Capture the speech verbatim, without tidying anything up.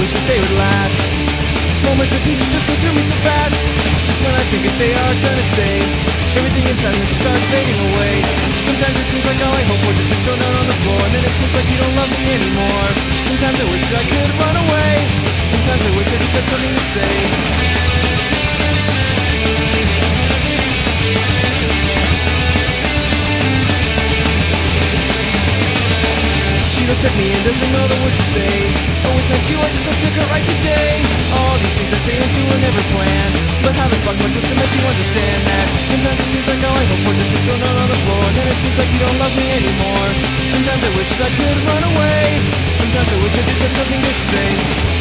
wish that they would last. Moments of peace just go through me so fast. Just when I think that they are gonna stay, everything inside me just starts fading away. Sometimes it seems like all I hope for just gets thrown down on the floor, and then it seems like you don't love me anymore. Sometimes I wish that I could run away. Sometimes I wish I just had something to say. She looks at me and doesn't know the words to say. Oh, it's not you, I just hope to get right today. All these things I say and do are never planned, but how the fuck am I supposed to make you understand that? Sometimes it seems like all I hope for just gets thrown out on the floor, and then it seems like you don't love me anymore. Sometimes I wish that I could run away. Sometimes I wish I just had something to say.